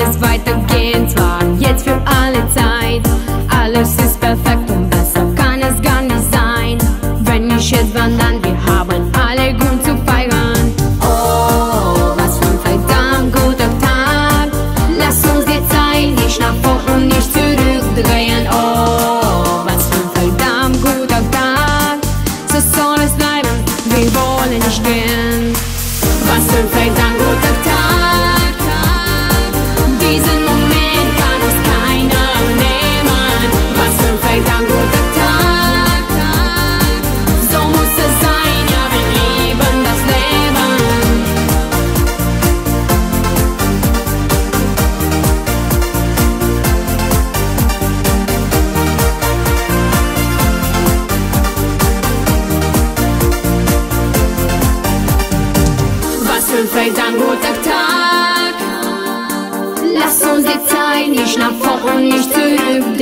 es weitergehen, zwar jetzt für alle Zeit. Alles ist perfekt und besser kann es gar nicht sein. Wenn nicht jetzt, wann dann? Wir haben alle Grund zu feiern. Oh, was für ein verdammt guter Tag. Lass uns die Zeit nicht nach vor und nicht zurückdrehen. Oh, was für ein verdammt guter Tag. So soll es bleiben, wir wollen nicht gehen. Was für ein verdammt guter Tag. Diesen Moment kann uns keiner nehmen. Was für ein verdammt guter Tag. So muss es sein, ja, wir lieben das Leben. Was für ein verdammt guter Tag. Lass uns die Zeit nicht nach vor und nicht zurück